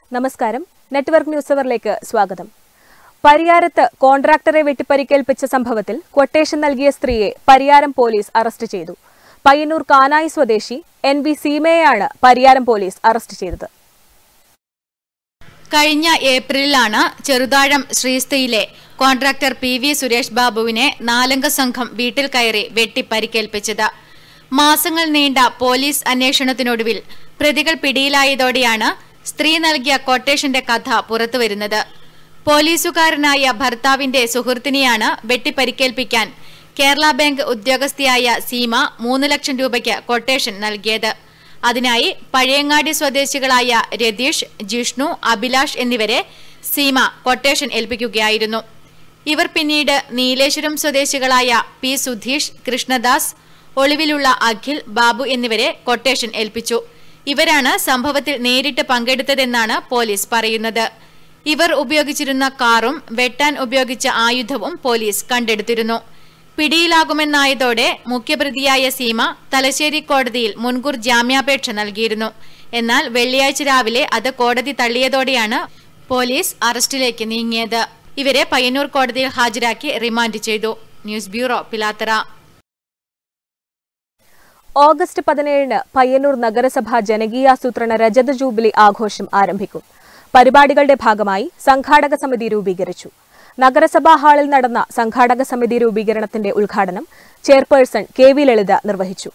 നമസ്കാരം. Network news അവറിലേക്ക് സ്വാഗതം. പരിയാരത്ത് കോൺട്രാക്ടറെ വെട്ടിപ്പരിക്കേൽപ്പിച്ച സംഭവത്തിൽ ക്വട്ടേഷൻ നൽകിയ സ്ത്രീയെ പരിയാരം പോലീസ് അറസ്റ്റ് ചെയ്തു. പയ്യന്നൂർ കാനായി സ്വദേശി NV സീമയെയാണ് പരിയാരം പോലീസ് അറസ്റ്റ് ചെയ്തത്. കഴിഞ്ഞ ഏപ്രിലിലാണ് ചെറുതാഴം ശ്രീസ്തയിലെ കോൺട്രാക്ടർ PV സുരേഷ് ബാബുവിനെ 4-അംഗ സംഘം വീട്ടിൽ കയറി വെട്ടിപ്പരിക്കേൽപ്പിച്ചത്. മാസങ്ങൾ നീണ്ട പോലീസ് അന്വേഷണത്തിനൊടുവിൽ പ്രതികൾ പിടിയിലായതോടെയാണ് സ്ത്രീ നൽകിയ ക്വട്ടേഷന്റെ കഥ പുറത്തുവരുന്നത്. പോലീസുകാരനായ ഭർത്താവിന്റെ സുഹൃത്തിനെയാണ് വെട്ടിപ്പരിക്കേൽപ്പിക്കാൻ കേരള ബാങ്ക് ഉദ്യോഗസ്ഥയായ സീമ 3 ലക്ഷം രൂപയ്ക്ക് ക്വട്ടേഷൻ നൽകിയത്. അതിനായി പഴയങ്ങാടി സ്വദേശികളായ രതീഷ്, ജിഷ്ണു, അഭിലാഷ് എന്നിവരെ സീമ ക്വട്ടേഷൻ ഏൽപ്പിക്കുകയായിരുന്നു. ഇവർ പിന്നീട് നീലേശ്വരം സ്വദേശികളായ P. സുധീഷ്, കൃഷ്ണദാസ്, ഒളിവിലുള്ള അഖിൽ, ബാബു എന്നിവരെ ക്വട്ടേഷൻ ഏൽപ്പിച്ചു. ഇവരാണ് സംഭവത്തിൽ നേരിട്ട് പങ്കെടുത്തതെന്നാണ് പോലീസ് പറയുന്നത്. ഇവർ ഉപയോഗിച്ചിരുന്ന കാറും വെട്ടാൻ ഉപയോഗിച്ച ആയുധവും പോലീസ് കണ്ടെടുത്തിരുന്നു. പിടിയിലാകുമെന്നായതോടെ മുഖ്യപ്രതിയായ സീമ തലശ്ശേരി കോടതിയിൽ മുൻകൂർ ജാമ്യാപേക്ഷ നൽകിയിരുന്നു. എന്നാൽ വെള്ളിയാഴ്ച രാവിലെ അത് കോടതി തള്ളിയതോടെയാണ് പോലീസ് അറസ്റ്റിലേക്ക് നീങ്ങിയത്. ഇവരെ പയ്യന്നൂർ കോടതിയിൽ ഹാജരാക്കി റിമാൻഡ് ചെയ്തു. News bureau, Pilathara. ഓഗസ്റ്റ് 17-ന് പയ്യന്നൂർ നഗരസഭ ജനകീയാസൂത്രണ രജത ജൂബിലി ആഘോഷം ആരംഭിക്കും. പരിപാടികളുടെ ഭാഗമായി സംഘാടക സമിതി രൂപീകരിച്ചു. നഗരസഭാ ഹാളിൽ നടന്ന സംഘാടക സമിതി രൂപീകരണത്തിന്റെ ഉദ്ഘാടനം ചെയർപേഴ്സൺ KV ലളിത നിർവഹിച്ചു.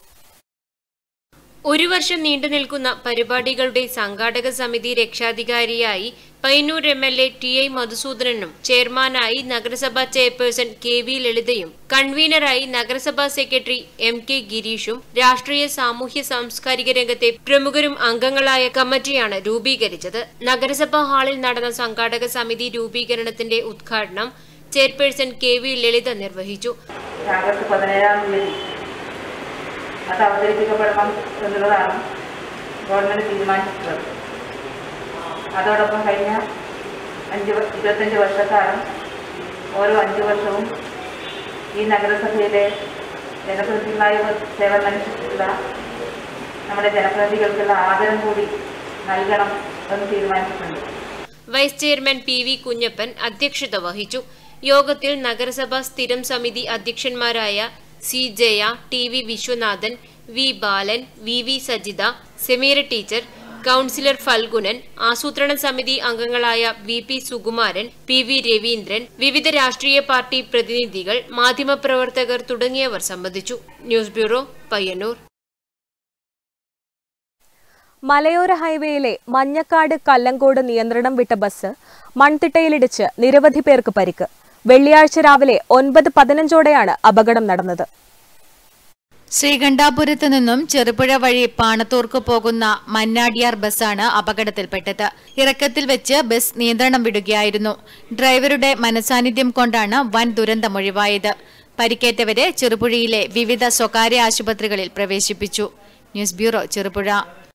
ഒരു വർഷം നീണ്ടുനിൽക്കുന്ന പരിപാടികളുടെ സംഘാടക സമിതി രക്ഷാധികാരിയായി പയ്യന്നൂർ MLA TI മധുസൂദനനും ചെയർമാനായി നഗരസഭാ ചെയർപേഴ്സൺ KV ലളിതയും കൺവീനറായി നഗരസഭാ സെക്രട്ടറി MK ഗിരീഷും രാഷ്ട്രീയ സാമൂഹ്യ സാംസ്കാരിക രംഗത്തെ പ്രമുഖരും അംഗങ്ങളായ കമ്മിറ്റിയാണ് രൂപീകരിച്ചത്. നഗരസഭാ ഹാളിൽ നടന്ന സംഘാടക സമിതി രൂപീകരണത്തിന്റെ ഉദ്ഘാടനം ചെയർപേഴ്സൺ KV ലളിത നിർവഹിച്ചു. അത് അവതരിപ്പിക്കപ്പെടണം എന്നുള്ളതാണ് ഗവൺമെന്റ് തീരുമാനിച്ചിട്ടുള്ളത്. അതോടൊപ്പം കഴിഞ്ഞ 25 വർഷക്കാലം ഓരോ 5 വർഷവും ഈ നഗരസഭയിലെ ജനപ്രതിനിധികളായി സേവനമനുഷ്ഠിച്ചിട്ടുള്ള നമ്മുടെ ജനപ്രതിനിധികൾക്കുള്ള ആദരം കൂടി നൽകണം എന്ന് തീരുമാനിച്ചിട്ടുണ്ട്. വൈസ് ചെയർമാൻ PV കുഞ്ഞപ്പൻ അധ്യക്ഷത വഹിച്ചു. യോഗത്തിൽ നഗരസഭാ സ്ഥിരം സമിതി അധ്യക്ഷന്മാരായ C. Jaya, TV Viswanathan, V. Balan, VV Sajitha, Semeera teacher, councillor Phalgunan, ആസൂത്രണ സമിതി അംഗങ്ങളായ VP സുകുമാരൻ, PV രവീന്ദ്രൻ, വിവിധ രാഷ്ട്രീയ പാർട്ടി പ്രതിനിധികൾ, മാധ്യമപ്രവർത്തകർ തുടങ്ങിയവർ സംബന്ധിച്ചു. News bureau, Payyanur. മലയോര ഹൈവേയിലെ മഞ്ഞക്കാട് കല്ലങ്കോട് നിയന്ത്രണം വിട്ട ബസ് മൺതിട്ടയിലിടിച്ച് നിരവധി പേർക്ക് പരിക്ക്. വെള്ളിയാഴ്ച രാവിലെ 9:15ഓടെയാണ് അപകടം നടന്നത്. ശ്രീകണ്ഠാപുരത്ത് നിന്നും ചെറുപുഴ വഴി പാണത്തൂർക്ക് പോകുന്ന മന്നാടിയാർ ബസ്സാണ് അപകടത്തിൽപ്പെട്ടത്. ഇറക്കത്തിൽ വെച്ച് ബസ് നിയന്ത്രണം വിടുകയായിരുന്നു. ഡ്രൈവറുടെ മനസാന്നിധ്യം കൊണ്ടാണ് വൻ ദുരന്തമൊഴിവായത്. പരിക്കേറ്റവരെ ചെറുപുഴയിലെ വിവിധ സ്വകാര്യ ആശുപത്രികളിൽ പ്രവേശിപ്പിച്ചു. News bureau, Cherupuzha.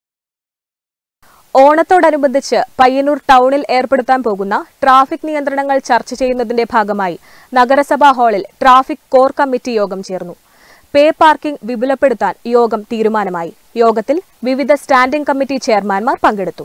ഓണത്തോടനുബന്ധിച്ച് പയ്യന്നൂർ ടൗണിൽ ഏർപ്പെടുത്താൻ പോകുന്ന ട്രാഫിക് നിയന്ത്രണങ്ങൾ ചർച്ച ചെയ്യുന്നതിന്റെ ഭാഗമായി നഗരസഭാ ഹാളിൽ ട്രാഫിക് കോർ കമ്മിറ്റി യോഗം ചേർന്നു. പേ പാർക്കിംഗ് വിപുലപ്പെടുത്താൻ യോഗം തീരുമാനമായി. യോഗത്തിൽ വിവിധ സ്റ്റാൻഡിംഗ് കമ്മിറ്റി ചെയർമാൻമാർ പങ്കെടുത്തു.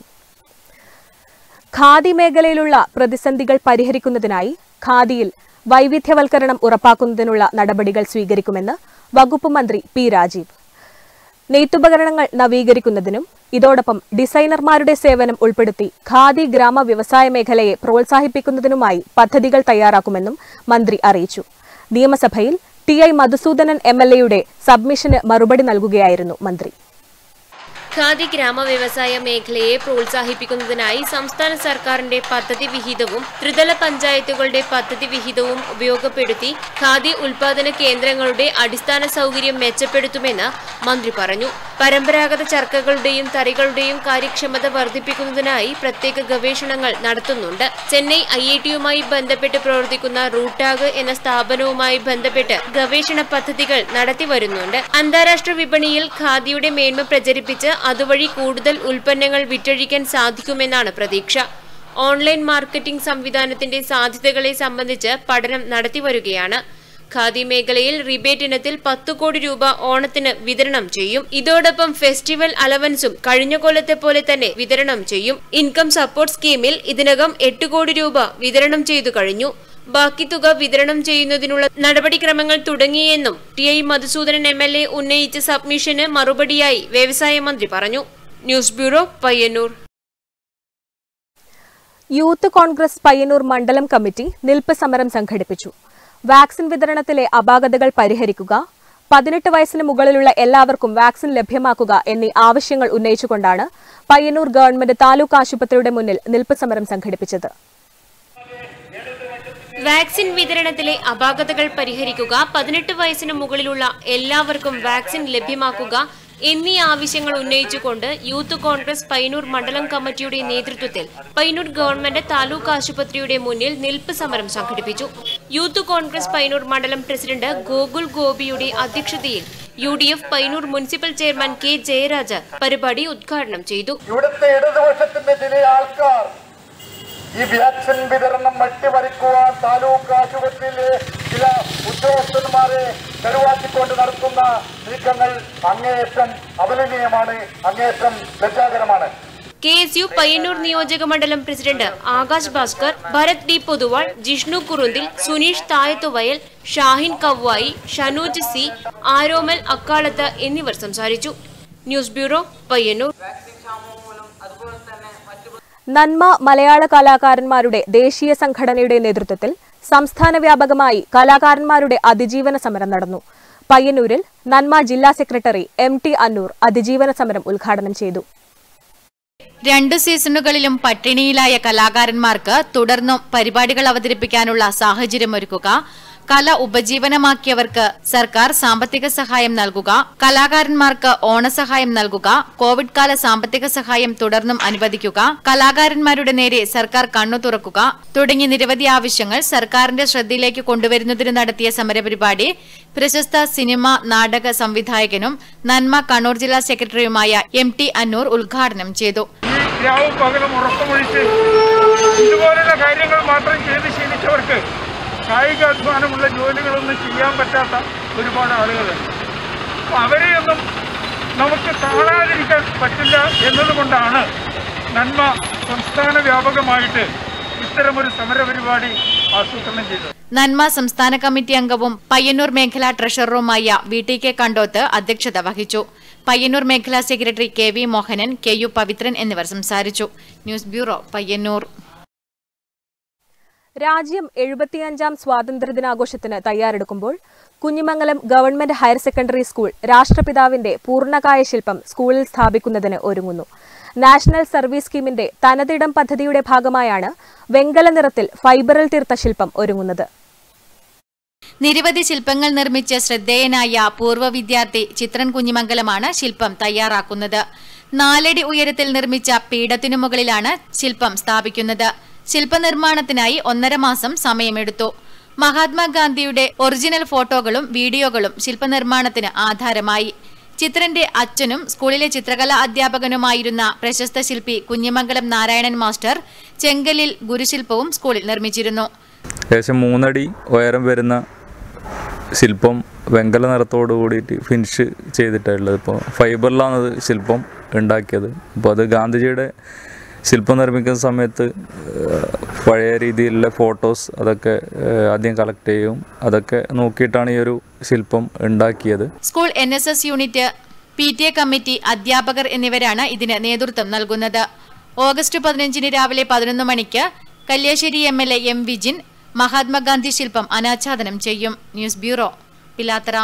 ഖാദി മേഖലയിലുള്ള പ്രതിസന്ധികൾ പരിഹരിക്കുന്നതിനായി ഖാദിയിൽ വൈവിധ്യവൽക്കരണം ഉറപ്പാക്കുന്നതിനുള്ള നടപടികൾ സ്വീകരിക്കുമെന്ന് വകുപ്പ് മന്ത്രി P. രാജീവ്. നെയ്ത്തുപകരണങ്ങൾ നവീകരിക്കുന്നതിനും ഇതോടൊപ്പം ഡിസൈനർമാരുടെ സേവനം ഉൾപ്പെടുത്തി ഖാദി ഗ്രാമ വ്യവസായ മേഖലയെ പ്രോത്സാഹിപ്പിക്കുന്നതിനുമായി പദ്ധതികൾ തയ്യാറാക്കുമെന്നും മന്ത്രി അറിയിച്ചു. നിയമസഭയിൽ TI മധുസൂദനൻ MLAയുടെ സബ്മിഷന് മറുപടി നൽകുകയായിരുന്നു മന്ത്രി. ഖാദി ഗ്രാമ വ്യവസായ മേഖലയെ പ്രോത്സാഹിപ്പിക്കുന്നതിനായി സംസ്ഥാന സർക്കാരിന്റെ പദ്ധതി വിഹിതവും ത്രിതല പഞ്ചായത്തുകളുടെ പദ്ധതി വിഹിതവും ഉപയോഗപ്പെടുത്തി ഖാദി ഉൽപാദന കേന്ദ്രങ്ങളുടെ അടിസ്ഥാന സൗകര്യം മെച്ചപ്പെടുത്തുമെന്ന് മന്ത്രി പറഞ്ഞു. പരമ്പരാഗത ചർക്കകളുടെയും തറികളുടെയും കാര്യക്ഷമത വർദ്ധിപ്പിക്കുന്നതിനായി പ്രത്യേക ഗവേഷണങ്ങൾ നടത്തുന്നുണ്ട്. ചെന്നൈ IIT-യുമായി ബന്ധപ്പെട്ട് പ്രവർത്തിക്കുന്ന റൂട്ടാഗ് എന്ന സ്ഥാപനവുമായി ബന്ധപ്പെട്ട് ഗവേഷണ പദ്ധതികൾ നടത്തിവരുന്നുണ്ട്. അന്താരാഷ്ട്ര വിപണിയിൽ ഖാദിയുടെ മേന്മ പ്രചരിപ്പിച്ച് അതുവഴി കൂടുതൽ ഉൽപ്പന്നങ്ങൾ വിറ്റഴിക്കാൻ സാധിക്കുമെന്നാണ് പ്രതീക്ഷ. ഓൺലൈൻ മാർക്കറ്റിംഗ് സംവിധാനത്തിന്റെ സാധ്യതകളെ സംബന്ധിച്ച് പഠനം നടത്തിവരികയാണ്. ഖാദി മേഖലയിൽ റിബേറ്റ് ഇനത്തിൽ 10 കോടി രൂപ ഓണത്തിന് വിതരണം ചെയ്യും. ഇതോടൊപ്പം ഫെസ്റ്റിവൽ അലവൻസും കഴിഞ്ഞ കൊല്ലത്തെ പോലെ തന്നെ വിതരണം ചെയ്യും. ഇൻകം സപ്പോർട്ട് സ്കീമിൽ ഇതിനകം 8 കോടി രൂപ വിതരണം ചെയ്തു കഴിഞ്ഞു. ബാക്കി തുക വിതരണം ചെയ്യുന്നതിനുള്ള നടപടിക്രമങ്ങൾ തുടങ്ങിയെന്നും ടി.ഐ. മധുസൂദനൻ MLA ഉന്നയിച്ച സബ്മിഷന് മറുപടിയായി വ്യവസായ മന്ത്രി പറഞ്ഞു. News bureau, Payyanur. Youth Congress Payyanur മണ്ഡലം കമ്മിറ്റി നിൽപ്പ് സമരം സംഘടിപ്പിച്ചു. വാക്സിൻ വിതരണത്തിലെ അപാകതകൾ പരിഹരിക്കുക, 18 വയസ്സിന് മുകളിലുള്ള എല്ലാവർക്കും വാക്സിൻ ലഭ്യമാക്കുക എന്നീ ആവശ്യങ്ങൾ ഉന്നയിച്ചുകൊണ്ടാണ് പയ്യന്നൂർ ഗവൺമെന്റ് താലൂക്ക് ആശുപത്രിയുടെ മുന്നിൽ നിൽപ്പ് സമരം സംഘടിപ്പിച്ചത്. വാക്സിൻ വിതരണത്തിലെ അപാകതകൾ പരിഹരിക്കുക, 18 വയസ്സിന് മുകളിലുള്ള എല്ലാവർക്കും വാക്സിൻ ലഭ്യമാക്കുക എന്നീ ആവശ്യങ്ങൾ ഉന്നയിച്ചുകൊണ്ട് യൂത്ത് കോൺഗ്രസ് പയ്യന്നൂർ മണ്ഡലം കമ്മിറ്റിയുടെ നേതൃത്വത്തിൽ പയ്യന്നൂർ ഗവൺമെന്റ് താലൂക്ക് ആശുപത്രിയുടെ മുന്നിൽ നിൽപ്പ് സമരം സംഘടിപ്പിച്ചു. യൂത്ത് കോൺഗ്രസ് പയ്യന്നൂർ മണ്ഡലം പ്രസിഡന്റ് ഗോകുൽ ഗോപിയുടെ അധ്യക്ഷതയിൽ UDF Payyanur municipal chairman K. Jayaraja പരിപാടി ഉദ്ഘാടനം ചെയ്തു. ഇവിടുത്തെ ഇടതുപക്ഷത്തിന്റെ ചില ആൾക്കാർ ഈ വാക്സിൻ വിതരണം അട്ടിമറിക്കുവാൻ താലൂക്ക് ആശുപത്രിയിലെ ചില ഉദ്യോഗസ്ഥന്മാരെ തെരുവാക്കിക്കൊണ്ട് നടത്തുന്ന നീക്കങ്ങൾ അങ്ങേയറ്റം അപലനീയമാണ്, അങ്ങേയറ്റം ലജ്ജാകരമാണ്. KSU പയ്യന്നൂർ നിയോജക മണ്ഡലം president Akash Bhaskar, Bharath D. Poduval, Jishnu Kurunthil, Suneesh Thayathuvayal, Shahin Kavvayi, Shanuj C, Aromal Akkalath എന്നിവർ സംസാരിച്ചു. News bureau, Payyanur. നന്മ മലയാള കലാകാരന്മാരുടെ ദേശീയ സംഘടനയുടെ നേതൃത്വത്തിൽ സംസ്ഥാന വ്യാപകമായി കലാകാരന്മാരുടെ അതിജീവന സമരം നടന്നു. പയ്യന്നൂരിൽ നന്മ ജില്ലാ സെക്രട്ടറി MT അന്നൂർ അതിജീവന സമരം ഉദ്ഘാടനം ചെയ്തു. 2 സീസണുകളിലും പട്ടിണിയിലായ കലാകാരന്മാർക്ക് തുടർന്നും പരിപാടികൾ അവതരിപ്പിക്കാനുള്ള സാഹചര്യമൊരുക്കുക, കല ഉപജീവനമാക്കിയവർക്ക് സർക്കാർ സാമ്പത്തിക സഹായം നൽകുക, കലാകാരന്മാർക്ക് ഓണസഹായം നൽകുക, കോവിഡ് കാല സാമ്പത്തിക സഹായം തുടർന്നും അനുവദിക്കുക, കലാകാരന്മാരുടെ നേരെ സർക്കാർ കണ്ണു തുറക്കുക തുടങ്ങി നിരവധി ആവശ്യങ്ങൾ സർക്കാരിന്റെ ശ്രദ്ധയിലേക്ക് കൊണ്ടുവരുന്നതിന് നടത്തിയ സമരപരിപാടി പ്രശസ്ത സിനിമ നാടക സംവിധായകനും നന്മ കണ്ണൂർ ജില്ലാ സെക്രട്ടറിയുമായ MT അന്നൂർ ഉദ്ഘാടനം ചെയ്തു. ഇതുപോലുള്ള കാര്യങ്ങൾ മാത്രം ചെയ്ത് ശീലിച്ചവർക്ക് കായികാധ്വാനമുള്ള ജോലികളൊന്നും ചെയ്യാൻ പറ്റാത്ത ഒരുപാട് ആളുകളുണ്ട്. അപ്പോൾ അവരെയൊന്നും നമുക്ക് കാണാതിരിക്കാൻ പറ്റില്ല എന്നതുകൊണ്ടാണ് നന്മ സംസ്ഥാന വ്യാപകമായിട്ട് ഇത്തരമൊരു സമരപരിപാടി ആസൂത്രണം ചെയ്തത്. നന്മ സംസ്ഥാന കമ്മിറ്റി അംഗവും പയ്യന്നൂർ മേഖലാ ട്രഷററുമായ VTK കണ്ടോത്ത് അധ്യക്ഷത വഹിച്ചു. പയ്യന്നൂർ മേഖലാ secretary KV Mohanan, KU Pavithran എന്നിവർ സംസാരിച്ചു. News bureau, Payyanur. രാജ്യം 75ാം സ്വാതന്ത്ര്യദിനാഘോഷത്തിന് തയ്യാറെടുക്കുമ്പോൾ Kunhimangalam government higher secondary school രാഷ്ട്രപിതാവിന്റെ പൂർണ്ണകായ ശില്പം സ്കൂളിൽ സ്ഥാപിക്കുന്നതിന് ഒരുങ്ങുന്നു. നാഷണൽ സർവീസ് സ്കീമിന്റെ തനതിടം പദ്ധതിയുടെ ഭാഗമായാണ് വെങ്കല നിറത്തിൽ ഫൈബറിൽ തീർത്ത ശില്പം ഒരുങ്ങുന്നത്. നിരവധി ശില്പങ്ങൾ നിർമ്മിച്ച ശ്രദ്ധേയനായ പൂർവ്വ വിദ്യാർത്ഥി ചിത്രൻ കുഞ്ഞിമംഗലമാണ് ശില്പം തയ്യാറാക്കുന്നത്. 4 അടി ഉയരത്തിൽ നിർമ്മിച്ച പീഠത്തിനു മുകളിലാണ് ശില്പം സ്ഥാപിക്കുന്നത്. ശില്പനിർമ്മാണത്തിനായി 1.5 മാസം സമയമെടുത്തു. മഹാത്മാഗാന്ധിയുടെ ഒറിജിനൽ ഫോട്ടോകളും വീഡിയോകളും ശില്പനിർമ്മാണത്തിന് ആധാരമായി. ചിത്രന്റെ അച്ഛനും സ്കൂളിലെ ചിത്രകലാ അധ്യാപകനുമായിരുന്ന പ്രശസ്ത ശില്പി കുഞ്ഞിമംഗലം നാരായണൻ മാസ്റ്റർ ചെങ്കലിൽ ഗുരുശില്പവും സ്കൂളിൽ നിർമ്മിച്ചിരുന്നു. ഏകദേശം 3 അടി ഉയരം വരുന്ന ശില്പം വെങ്കല നിറത്തോടു കൂടിയിട്ട് ഫിനിഷ് ചെയ്തിട്ടുള്ളത്. ഇപ്പോൾ ഫൈബറിലാണ് ശില്പം ഉണ്ടാക്കിയത്. അപ്പോൾ അത് ഗാന്ധിജിയുടെ ശില്പം നിർമ്മിക്കുന്ന സമയത്ത് പഴയ രീതിയിലുള്ള ഫോട്ടോസ് അതൊക്കെ ആദ്യം കളക്ട് ചെയ്യും. അതൊക്കെ നോക്കിയിട്ടാണ് ഈ ഒരു ശില്പം ഉണ്ടാക്കിയത്. School NSS unit, PTA committee, അധ്യാപകർ എന്നിവരാണ് ഇതിന് നേതൃത്വം നൽകുന്നത്. ഓഗസ്റ്റ് 15 രാവിലെ 11 മണിക്ക് കല്യാശ്ശേരി MLA M. വിജിൻ മഹാത്മാഗാന്ധി ശില്പം അനാച്ഛാദനം ചെയ്യും. News bureau, Pilathara.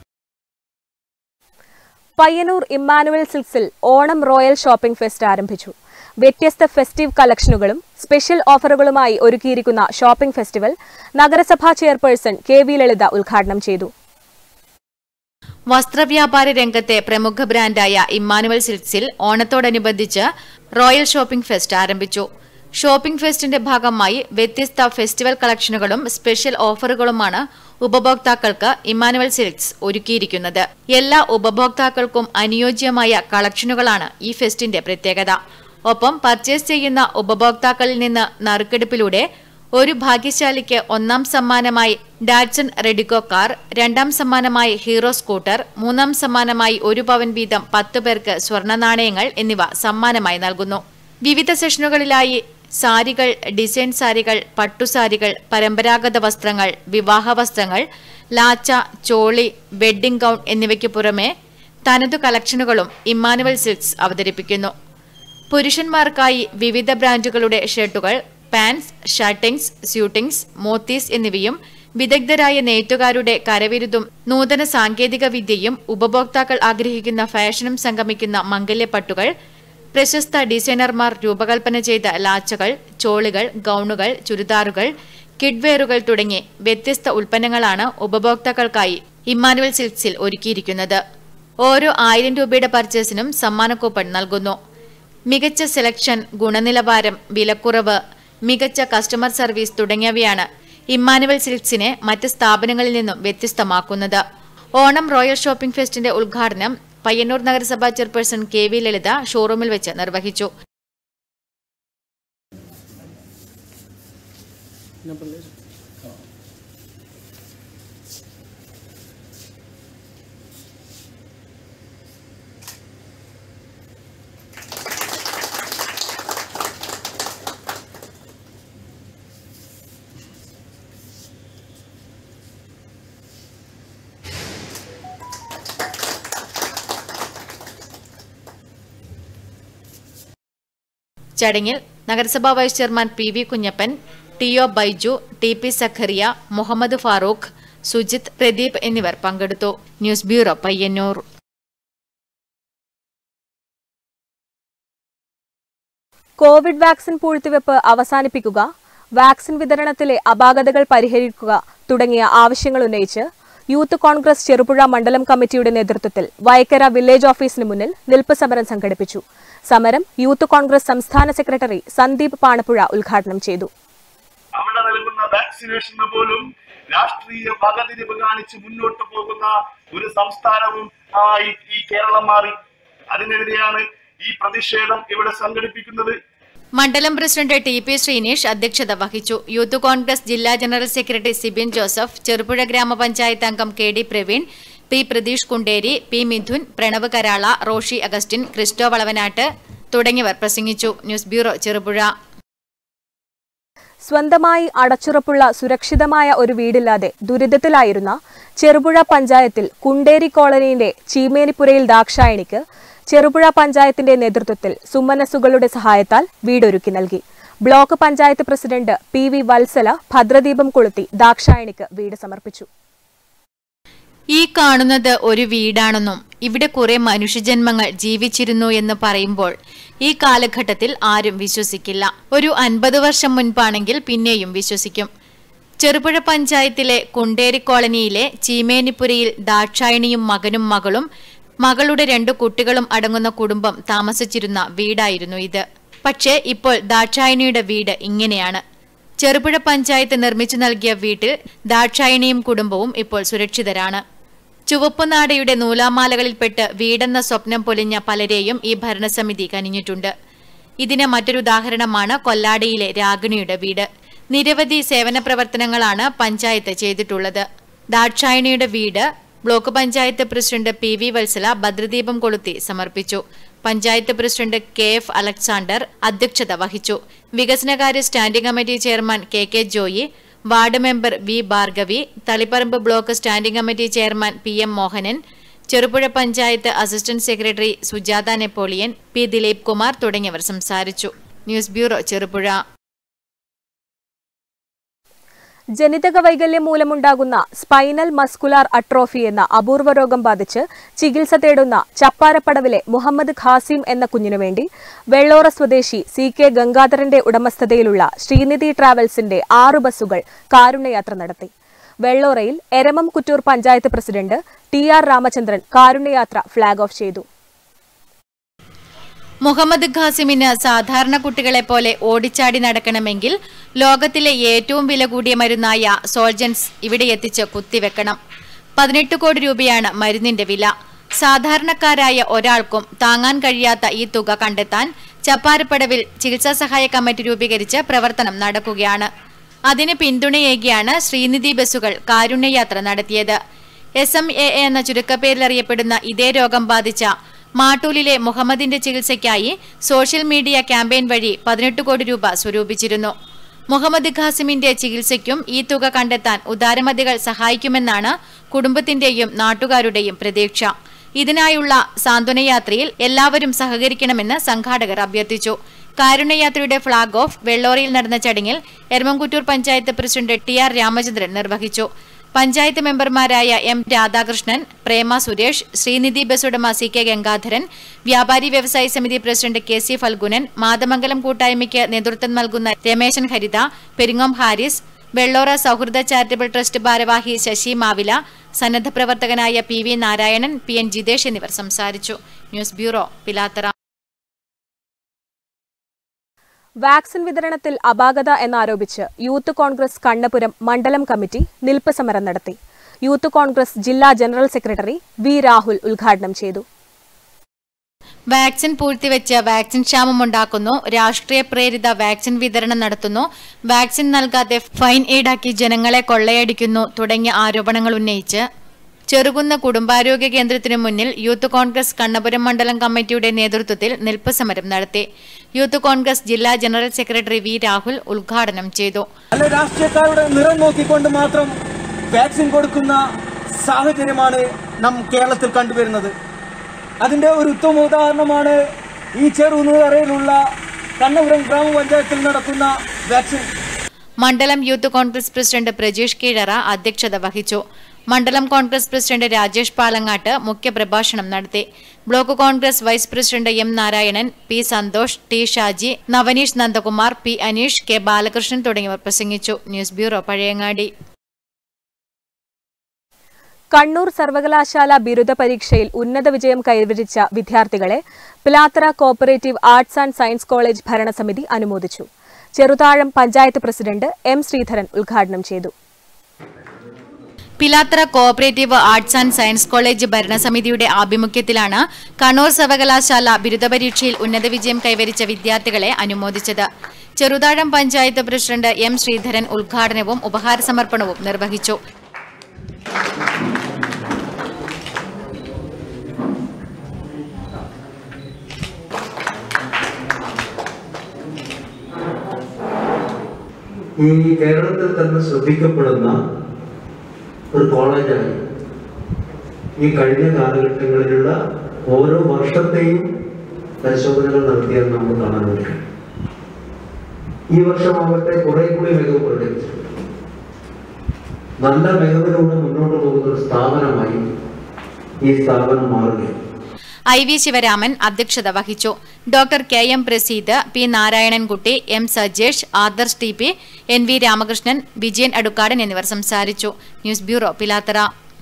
പയ്യന്നൂർ ഇമ്മാനുവൽ സിൽക്സിൽ ഓണം റോയൽ ഷോപ്പിംഗ് ഫെസ്റ്റ് ആരംഭിച്ചു. വ്യത്യസ്ത ഫെസ്റ്റീവ് കളക്ഷനുകളും സ്പെഷ്യൽ ഓഫറുകളുമായി ഒരുക്കിയിരിക്കുന്ന ഷോപ്പിംഗ് ഫെസ്റ്റിവൽ നഗരസഭാ ചെയർപേഴ്സൺ KV ലളിത ഉദ്ഘാടനം ചെയ്തു. വസ്ത്രവ്യാപാര രംഗത്തെ പ്രമുഖ ബ്രാൻഡായ ഇമ്മാനുവൽ സിൽക്സിൽ ഓണത്തോടനുബന്ധിച്ച് റോയൽ ഷോപ്പിംഗ് ഫെസ്റ്റ് ആരംഭിച്ചു. ഷോപ്പിംഗ് ഫെസ്റ്റിന്റെ ഭാഗമായി വ്യത്യസ്ത ഫെസ്റ്റിവൽ കളക്ഷനുകളും സ്പെഷ്യൽ ഓഫറുകളുമാണ് ഉപഭോക്താക്കൾക്ക് ഇമ്മാനുവൽ സിൽക്സ് ഒരുക്കിയിരിക്കുന്നത്. എല്ലാ ഉപഭോക്താക്കൾക്കും അനുയോജ്യമായ കളക്ഷനുകളാണ് ഈ ഫെസ്റ്റിന്റെ പ്രത്യേകത. ഒപ്പം പർച്ചേസ് ചെയ്യുന്ന ഉപഭോക്താക്കളിൽ നിന്ന് നറുക്കെടുപ്പിലൂടെ ഒരു ഭാഗ്യശാലിക്ക് 1ാം സമ്മാനമായി ഡാറ്റ്സൺ റെഡിക്കോ കാർ, 2ാം സമ്മാനമായി ഹീറോ സ്കൂട്ടർ, 3ാം സമ്മാനമായി 1 പവൻ വീതം 10 പേർക്ക് സ്വർണ്ണ നാണയങ്ങൾ എന്നിവ സമ്മാനമായി നൽകുന്നു. വിവിധ സെഷനുകളിലായി സാരികൾ, ഡിസൈൻ സാരികൾ, പട്ടുസാരികൾ, പരമ്പരാഗത വസ്ത്രങ്ങൾ, വിവാഹ വസ്ത്രങ്ങൾ, ലാച്ച, ചോളി, വെഡ്ഡിംഗ് ഗൌൺ എന്നിവയ്ക്ക് പുറമെ തനതു കളക്ഷനുകളും ഇമ്മാനുവൽ സിൽക്സ് അവതരിപ്പിക്കുന്നു. പുരുഷന്മാർക്കായി വിവിധ ബ്രാൻഡുകളുടെ ഷർട്ടുകൾ, പാൻസ്, ഷർട്ടിങ്സ്, സ്യൂട്ടിങ്സ്, മോത്തീസ് എന്നിവയും വിദഗ്ധരായ നെയ്ത്തുകാരുടെ കരവിരുതും നൂതന സാങ്കേതിക വിദ്യയും ഉപഭോക്താക്കൾ ആഗ്രഹിക്കുന്ന ഫാഷനും സംഗമിക്കുന്ന മംഗല്യപ്പട്ടുകൾ, പ്രശസ്ത ഡിസൈനർമാർ രൂപകൽപ്പന ചെയ്ത ലാച്ചകൾ, ചോളികൾ, ഗൌണുകൾ, ചുരിദാറുകൾ, കിഡ്വെയറുകൾ തുടങ്ങി വ്യത്യസ്ത ഉൽപ്പന്നങ്ങളാണ് ഉപഭോക്താക്കൾക്കായി ഇമ്മാനുവൽ സിൽക്സിൽ ഒരുക്കിയിരിക്കുന്നത്. ഓരോ 1000 രൂപയുടെ പർച്ചേസിനും സമ്മാന കൂപ്പൺ നൽകുന്നു. മികച്ച സെലക്ഷൻ, ഗുണനിലവാരം, വിലക്കുറവ്, മികച്ച കസ്റ്റമർ സർവീസ് തുടങ്ങിയവയാണ് ഇമ്മാനുവൽ സിൽക്സിനെ മറ്റ് സ്ഥാപനങ്ങളിൽ നിന്നും വ്യത്യസ്തമാക്കുന്നത്. ഓണം റോയൽ ഷോപ്പിംഗ് ഫെസ്റ്റിന്റെ ഉദ്ഘാടനം പയ്യന്നൂർ നഗരസഭാ ചെയർപേഴ്സൺ KV ലളിത ഷോറൂമിൽ വെച്ച് നിർവഹിച്ചു. ചടങ്ങിൽ നഗരസഭാ vice chairman PV Kunhappan, TO Baiju, TP Sakhariya, Muhammad Farooq, Sujith, Pradeep എന്നിവർ പങ്കെടുത്തു. News bureau, Payyanur. Covid vaccine പൂഴ്ത്തിവെപ്പ് അവസാനിപ്പിക്കുക, വാക്സിൻ വിതരണത്തിലെ അപാകതകൾ പരിഹരിക്കുക തുടങ്ങിയ ആവശ്യങ്ങൾ ഉന്നയിച്ച് യൂത്ത് കോൺഗ്രസ് ചെറുപുഴ മണ്ഡലം കമ്മിറ്റിയുടെ നേതൃത്വത്തിൽ വയക്കര വില്ലേജ് ഓഫീസിന് മുന്നിൽ നിൽപ്പ് സമരം സംഘടിപ്പിച്ചു. സമരം യൂത്ത് കോൺഗ്രസ് സംസ്ഥാന സെക്രട്ടറി സന്ദീപ് പാണപ്പുഴ ഉദ്ഘാടനം ചെയ്തു. അവിടെ നൽകുന്ന വാക്സിനേഷന് പോലും രാഷ്ട്രീയ വകതിരിവ് കാണിച്ച് മുന്നോട്ട് പോകുന്ന ഒരു സംസ്ഥാനവും ഈ കേരളം മാറി. അതിനെതിരെയാണ് ഈ പ്രതിഷേധം ഇവിടെ സംഘടിപ്പിക്കുന്നത്. മണ്ഡലം പ്രസിഡന്റ് TP ശ്രീനേഷ് അധ്യക്ഷത വഹിച്ചു. യൂത്ത് കോൺഗ്രസ് ജില്ലാ ജനറൽ സെക്രട്ടറി സിബിൻ ജോസഫ്, ചെറുപുഴ ഗ്രാമപഞ്ചായത്ത് അംഗം KD Praveen, P Pratheesh Kunderi, P Midhun, Pranav Karala, Roshi Augustine, Christo Valavanat തുടങ്ങിയവർ പ്രസംഗിച്ചു. News bureau, Cherupuzha. സ്വന്തമായി അടച്ചുറപ്പുള്ള സുരക്ഷിതമായ ഒരു വീടില്ലാതെ ദുരിതത്തിലായിരുന്ന ചെറുപുഴ പഞ്ചായത്തിൽ കുണ്ടേരി കോളനിയിലെ ചീമേനിപ്പുരയിൽ ദാക്ഷായണിക്ക് ചെറുപുഴ പഞ്ചായത്തിന്റെ നേതൃത്വത്തിൽ സുമനസ്സുകളുടെ സഹായത്താൽ വീടൊരുക്കി നൽകി. Block panchayat president PV Valsala ഭദ്രദീപം കൊളുത്തി ദാക്ഷായണിക്ക് വീട് സമർപ്പിച്ചു. ഈ കാണുന്നത് ഒരു വീടാണെന്നും ഇവിടെ കുറെ മനുഷ്യജന്മങ്ങൾ ജീവിച്ചിരുന്നു എന്ന് പറയുമ്പോൾ ഈ കാലഘട്ടത്തിൽ ആരും വിശ്വസിക്കില്ല. ഒരു 50 വർഷം മുൻപാണെങ്കിൽ പിന്നെയും വിശ്വസിക്കും. ചെറുപുഴ പഞ്ചായത്തിലെ കുണ്ടേരി കോളനിയിലെ ചീമേനിപ്പുരയിൽ ദാക്ഷായണിയും മകനും മകളും മകളുടെ 2 കുട്ടികളും അടങ്ങുന്ന കുടുംബം താമസിച്ചിരുന്ന വീടായിരുന്നു ഇത്. പക്ഷേ ഇപ്പോൾ ദാക്ഷായണിയുടെ വീട് ഇങ്ങനെയാണ്. ചെറുപുഴ പഞ്ചായത്ത് നിർമ്മിച്ചു നൽകിയ വീട്ടിൽ ദാക്ഷായണിയും കുടുംബവും ഇപ്പോൾ സുരക്ഷിതരാണ്. ചുവപ്പുനാടയുടെ നൂലാമാലകളിൽപ്പെട്ട് വീടെന്ന സ്വപ്നം പൊലിഞ്ഞ പലരെയും ഈ ഭരണസമിതി കനിഞ്ഞിട്ടുണ്ട്. ഇതിന് മറ്റൊരു ഉദാഹരണമാണ് കൊല്ലാടിയിലെ രാഗിണിയുടെ വീട്. നിരവധി സേവന പ്രവർത്തനങ്ങളാണ് പഞ്ചായത്ത് ചെയ്തിട്ടുള്ളത്. ദാക്ഷായണിയുടെ വീട് block panchayat president PV Valsala ഭദ്രദീപം കൊളുത്തി സമർപ്പിച്ചു. പഞ്ചായത്ത് പ്രസിഡന്റ് KF അലക്സാണ്ടർ അധ്യക്ഷത വഹിച്ചു. വികസനകാര്യ standing committee chairman KK Joy, ward member V Bhargavi, Thaliparamba block standing committee chairman PM Mohanan, Cherupuzha panchayat assistant secretary Sujatha Napoleon, P Dileep Kumar തുടങ്ങിയവർ സംസാരിച്ചു. News bureau, Cherupuzha. ജനിതക വൈകല്യം മൂലമുണ്ടാകുന്ന സ്പൈനൽ മസ്കുലാർ അട്രോഫി എന്ന അപൂർവ രോഗം ബാധിച്ച് ചികിത്സ തേടുന്ന ചപ്പാരപ്പടവിലെ മുഹമ്മദ് ഖാസിം എന്ന കുഞ്ഞിനുവേണ്ടി വെള്ളോറ സ്വദേശി CK ഗംഗാധരന്റെ ഉടമസ്ഥതയിലുള്ള ശ്രീനിധി ട്രാവൽസിന്റെ 6 ബസ്സുകൾ കാരുണ്യയാത്ര നടത്തി. വെള്ളോറയിൽ എരമം കുറ്റൂർ പഞ്ചായത്ത് പ്രസിഡന്റ് TR രാമചന്ദ്രൻ കാരുണ്യയാത്ര ഫ്ളാഗ് ഓഫ് ചെയ്തു. മുഹമ്മദ് ഖാസിമിന് സാധാരണ കുട്ടികളെ പോലെ ഓടിച്ചാടി നടക്കണമെങ്കിൽ ലോകത്തിലെ ഏറ്റവും വില കൂടിയ മരുന്നായ സോൾജൻസ് ഇവിടെ എത്തിച്ച് കുത്തിവെക്കണം. 18 കോടി രൂപയാണ് മരുന്നിന്റെ വില. സാധാരണക്കാരായ ഒരാൾക്കും താങ്ങാൻ കഴിയാത്ത ഈ തുക കണ്ടെത്താൻ ചപ്പാരപ്പടവിൽ ചികിത്സാ സഹായ കമ്മിറ്റി രൂപീകരിച്ച് പ്രവർത്തനം നടക്കുകയാണ്. അതിന് പിന്തുണയേകിയാണ് ശ്രീനിധി ബസുകൾ കാരുണ്യയാത്ര നടത്തിയത്. SMA എന്ന ചുരുക്കപ്പേരിലറിയപ്പെടുന്ന ഇതേ രോഗം ബാധിച്ച മാട്ടൂലിലെ മുഹമ്മദിന്റെ ചികിത്സയ്ക്കായി സോഷ്യൽ മീഡിയ ക്യാമ്പയിൻ വഴി 18 കോടി രൂപ സ്വരൂപിച്ചിരുന്നു. മുഹമ്മദ് ഖാസിമിന്റെ ചികിത്സയ്ക്കും ഈ തുക കണ്ടെത്താൻ ഉദാരമതികൾ സഹായിക്കുമെന്നാണ് കുടുംബത്തിന്റെയും നാട്ടുകാരുടെയും പ്രതീക്ഷ. ഇതിനായുള്ള സാന്ത്വനയാത്രയിൽ എല്ലാവരും സഹകരിക്കണമെന്ന് സംഘാടകർ അഭ്യർത്ഥിച്ചു. കാരുണ്യയാത്രയുടെ ഫ്ളാഗ് ഓഫ് വെള്ളോറയിൽ നടന്ന ചടങ്ങിൽ എരമംകുറ്റൂർ പഞ്ചായത്ത് പ്രസിഡന്റ് TR രാമചന്ദ്രൻ നിർവഹിച്ചു. പഞ്ചായത്ത് മെമ്പർമാരായ M രാധാകൃഷ്ണൻ, പ്രേമ സുരേഷ്, ശ്രീനിധി ബസ് ഉടമ CK ഗംഗാധരൻ, വ്യാപാരി വ്യവസായി സമിതി പ്രസിഡന്റ് KC ഫൽഗുനൻ, മാതമംഗലം കൂട്ടായ്മയ്ക്ക് നേതൃത്വം നൽകുന്ന രമേശൻ ഹരിത, പെരിങ്ങോം ഹാരിസ്, വെള്ളോറ സൗഹൃദ ചാരിറ്റബിൾ ട്രസ്റ്റ് ഭാരവാഹി ശശി മാവില, സന്നദ്ധ പ്രവർത്തകനായ PV നാരായണൻ, PN ജിതേഷ് എന്നിവർ സംസാരിച്ചു. News bureau, Pilathara. വാക്സിൻ വിതരണത്തിൽ അപാകത എന്നാരോപിച്ച് യൂത്ത് കോൺഗ്രസ് കണ്ണപുരം മണ്ഡലം കമ്മിറ്റി നിൽപ്പ് സമരം നടത്തി. യൂത്ത് കോൺഗ്രസ് ജില്ലാ ജനറൽ സെക്രട്ടറി V രാഹുൽ ഉദ്ഘാടനം ചെയ്തു. വാക്സിൻ പൂഴ്ത്തിവെച്ച് വാക്സിൻ ക്ഷാമമുണ്ടാക്കുന്നു, രാഷ്ട്രീയ പ്രേരിത വാക്സിൻ വിതരണം നടത്തുന്നു, വാക്സിൻ നൽകാതെ ഫൈൻ ഈടാക്കി ജനങ്ങളെ കൊള്ളയടിക്കുന്നു തുടങ്ങിയ ആരോപണങ്ങൾ ഉന്നയിച്ച് ചെറുകുന്ന കുടുംബാരോഗ്യ കേന്ദ്രത്തിനു മുന്നിൽ യൂത്ത് കോൺഗ്രസ് കണ്ണപുരം മണ്ഡലം കമ്മിറ്റിയുടെ നേതൃത്വത്തിൽ നിൽപ്പ് സമരം നടത്തി. യൂത്ത് കോൺഗ്രസ് ജില്ലാ ജനറൽ സെക്രട്ടറി V രാഹുൽ ഉദ്ഘാടനം ചെയ്തു. രാഷ്ട്രീയക്കാരുടെ നിറം നോക്കിക്കൊണ്ട് മാത്രം വാക്സിൻ കൊടുക്കുന്ന സാഹചര്യമാണ് നാം കേരളത്തിൽ കണ്ടുവരുന്നത്. അതിന്റെ ഒരു ഉത്തമ ഉദാഹരണമാണ് ഈ ചെറുനീറയിലുള്ള കണ്ണപുരം ഗ്രാമപഞ്ചായത്തിൽ നടക്കുന്ന വാക്സിൻ. മണ്ഡലം യൂത്ത് കോൺഗ്രസ് പ്രസിഡന്റ് പ്രജീഷ് കീഴറ അധ്യക്ഷത വഹിച്ചു. മണ്ഡലം കോൺഗ്രസ് പ്രസിഡന്റ് രാജേഷ് പാലങ്ങാട്ട് മുഖ്യപ്രഭാഷണം നടത്തി. Block Congress vice president M Narayanan, P Santhosh, T Shaji, Navaneesh Nandakumar, P Aneesh, K Balakrishnan തുടങ്ങിയവർ പ്രസംഗിച്ചു. News bureau, Pazhayangadi. കണ്ണൂർ സർവകലാശാല ബിരുദ പരീക്ഷയിൽ ഉന്നത വിജയം കൈവരിച്ച വിദ്യാർത്ഥികളെ Pilathara cooperative arts and science college ഭരണസമിതി അനുമോദിച്ചു. ചെറുതാഴം പഞ്ചായത്ത് പ്രസിഡന്റ് M ശ്രീധരൻ ഉദ്ഘാടനം ചെയ്തു. Pilathara cooperative arts and science college ഭരണസമിതിയുടെ ആഭിമുഖ്യത്തിലാണ് കണ്ണൂർ സർവകലാശാല ബിരുദ പരീക്ഷയിൽ ഉന്നത വിജയം കൈവരിച്ച വിദ്യാർത്ഥികളെ അനുമോദിച്ചത്. ചെറുതാഴം പഞ്ചായത്ത് പ്രസിഡന്റ് M ശ്രീധരൻ ഉദ്ഘാടനവും ഉപഹാര സമർപ്പണവും നിർവഹിച്ചു. ഈ കേരളത്തിൽ തന്നെ ശ്രദ്ധിക്കപ്പെടുന്ന ഒരു കോളേജായി ഈ കഴിഞ്ഞ കാലഘട്ടങ്ങളിലുള്ള ഓരോ വർഷത്തെയും പരിശോധനകൾ നടത്തിയാൽ നമ്മൾ കാണാൻ പറ്റും. ഈ വർഷമാവട്ടെ കുറെ കൂടി മികവ് പ്രകടിപ്പിച്ചിട്ടുണ്ട്. നല്ല മികവിലൂടെ മുന്നോട്ട് പോകുന്ന ഒരു സ്ഥാപനമായി ഈ സ്ഥാപനം മാറുകയാണ്. IV ശിവരാമൻ അധ്യക്ഷത വഹിച്ചു. Doctor KM Praseed, P Narayanankutty, M Sajesh, Adarsh TP, NV Ramakrishnan, Vijayan Adukkadan എന്നിവർ സംസാരിച്ചു. News bureau, Pilathara.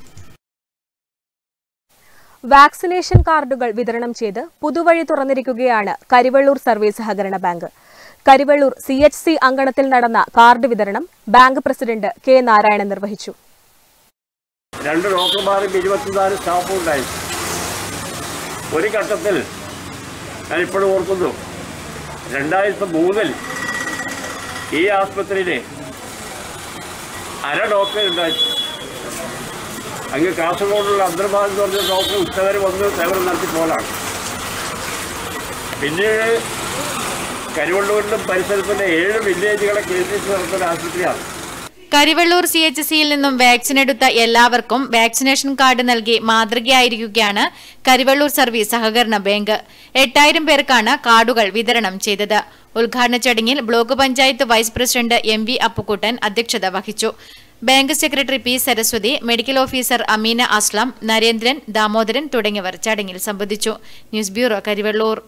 വാക്സിനേഷൻ കാർഡുകൾ വിതരണം ചെയ്ത് പുതുവഴി തുറന്നിരിക്കുകയാണ് കരിവെള്ളൂർ സർവീസ് സഹകരണ ബാങ്ക്. കരിവെള്ളൂർ CHC അങ്കണത്തിൽ നടന്ന കാർഡ് വിതരണം ബാങ്ക് പ്രസിഡന്റ് K നാരായണൻ നിർവഹിച്ചു. 2 ഡോക്ടർമാരും 24 സ്റ്റാഫും ഉണ്ടായി. ഒരു ഘട്ടത്തിൽ ഞാൻ ഇപ്പോഴും ഓർക്കുന്നു, 2003 ഈ ആസ്പത്രിയിൽ അര ഡോക്ടറെ ഉണ്ടായി. അങ്ങ് കാസർഗോഡുള്ള അന്തർഭാഗം എന്ന് പറഞ്ഞ ഡോക്ടർ ഉച്ചവരെ വന്ന് സേവനം നടത്തി പോലാണ്. പിന്നീട് കരിവള്ളൂരിലും പരിസരത്തുള്ള 7 വില്ലേജുകളെ കേന്ദ്രീകരിച്ച് നടത്തുന്ന ആശുപത്രിയാണ്. കരിവെള്ളൂർ CHCയിൽ നിന്നും വാക്സിൻ എടുത്ത എല്ലാവർക്കും വാക്സിനേഷൻ കാർഡ് നൽകി മാതൃകയായിരിക്കുകയാണ് കരിവെള്ളൂർ സർവീസ് സഹകരണ ബാങ്ക്. 8000 പേർക്കാണ് കാർഡുകൾ വിതരണം ചെയ്തത്. ഉദ്ഘാടന ചടങ്ങിൽ block panchayat vice president MV Appukuttan അധ്യക്ഷത വഹിച്ചു. Bank secretary P Saraswathi, medical officer Ameena Aslam, Narendran, Damodaran തുടങ്ങിയവർ ചടങ്ങിൽ സംബന്ധിച്ചു. News bureau, Karivellur.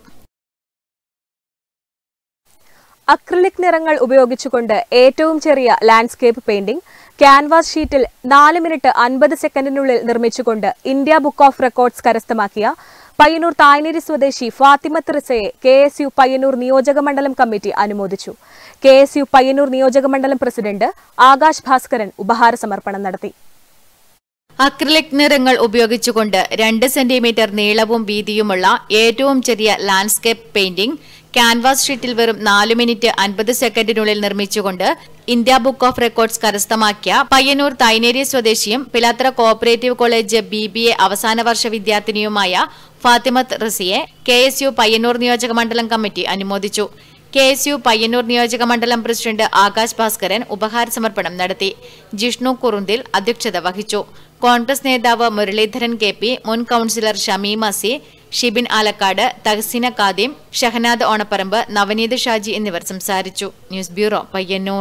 അക്രിലിക് നിറങ്ങൾ ഉപയോഗിച്ചുകൊണ്ട് ഏറ്റവും ചെറിയ ലാൻഡ്സ്കേപ്പ് പെയിന്റിംഗ് ക്യാൻവാസ് ഷീറ്റിൽ 4 മിനിറ്റ് 50 സെക്കൻഡിനുള്ളിൽ നിർമ്മിച്ചുകൊണ്ട് ഇന്ത്യ ബുക്ക് ഓഫ് റെക്കോർഡ്സ് കരസ്ഥമാക്കിയ പയ്യന്നൂർ തായ്നേരി സ്വദേശി ഫാത്തിമത്ത് റിസയെ KSU പയ്യന്നൂർ നിയോജക മണ്ഡലം കമ്മിറ്റി അനുമോദിച്ചു. KSU പയ്യന്നൂർ നിയോജക മണ്ഡലം പ്രസിഡന്റ് ആകാശ് ഭാസ്കരൻ ഉപഹാര സമർപ്പണം നടത്തി. അക്രിലിക് നിറങ്ങൾ ഉപയോഗിച്ചുകൊണ്ട് 2 സെന്റിമീറ്റർ നീളവും വീതിയുമുള്ള ഏറ്റവും ചെറിയ ലാൻഡ്സ്കേപ്പ് പെയിന്റിംഗ് ക്യാൻവാസ് ഷീറ്റിൽ വെറും 4 മിനിറ്റ് 50 സെക്കൻഡിനുള്ളിൽ നിർമ്മിച്ചുകൊണ്ട് ഇന്ത്യ ബുക്ക് ഓഫ് റെക്കോർഡ്സ് കരസ്ഥമാക്കിയ പയ്യന്നൂർ തൈനേരി സ്വദേശിയും പിലാത്തറ കോഓപ്പറേറ്റീവ് കോളേജ് BBA അവസാന വർഷ വിദ്യാർത്ഥിനിയുമായ ഫാത്തിമത്ത് റസിയെ KSU പയ്യന്നൂർ നിയോജക മണ്ഡലം കമ്മിറ്റി അനുമോദിച്ചു. KSU പയ്യന്നൂർ നിയോജക മണ്ഡലം പ്രസിഡന്റ് ആകാശ് ഭാസ്കരൻ ഉപഹാര സമർപ്പണം നടത്തി. ജിഷ്ണു കുറുന്തിൽ അധ്യക്ഷത വഹിച്ചു. കോൺഗ്രസ് നേതാവ് മുരളീധരൻ KP, മുൻ കൌൺസിലർ ഷമീം അസി, ഷിബിൻ ആലക്കാട്, തഹസീന കാദിം, ഷഹനാദ് ഓണപ്പറമ്പ്, നവനീത് ഷാജി എന്നിവർ സംസാരിച്ചു. News bureau, Payyanur.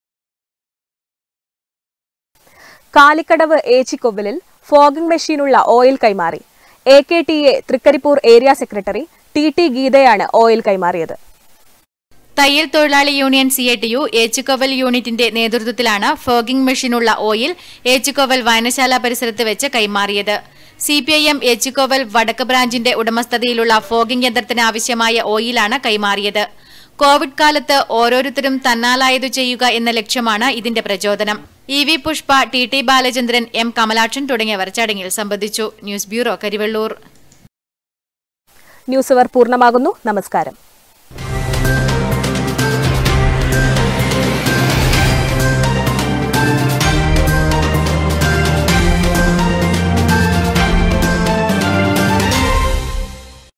കാലിക്കടവ് ഏച്ചിക്കൊവ്വലിൽ ഫോഗിംഗ് മെഷീനുള്ള ഓയിൽ കൈമാറി. AKTA Trikaripur area secretary TT ഗീതയാണ് ഓയിൽ കൈമാറിയത്. തയ്യൽ തൊഴിലാളി യൂണിയൻ CATU ഏച്ചിക്കൊവൽ യൂണിറ്റിന്റെ നേതൃത്വത്തിലാണ് ഫോഗിംഗ് മെഷീനുള്ള ഓയിൽ ഏച്ചിക്കൊവൽ വായനശാല പരിസരത്ത് വെച്ച് കൈമാറിയത്. CPIM ഏച്ചിക്കൊവൽ വടക്ക് ബ്രാഞ്ചിന്റെ ഉടമസ്ഥതയിലുള്ള ഫോഗിംഗ് യന്ത്രത്തിന് ആവശ്യമായ ഓയിലാണ് കൈമാറിയത്. കോവിഡ് കാലത്ത് ഓരോരുത്തരും തന്നാലായതു ചെയ്യുക എന്ന ലക്ഷ്യമാണ് ഇതിന്റെ പ്രചോദനം. EV Pushpa, TT Balachandran, M Kamalakshan തുടങ്ങിയവർ ചടങ്ങിൽ സംബന്ധിച്ചു. News bureau, Karivellur. News hour പൂർണ്ണമാകുന്നു. നമസ്കാരം.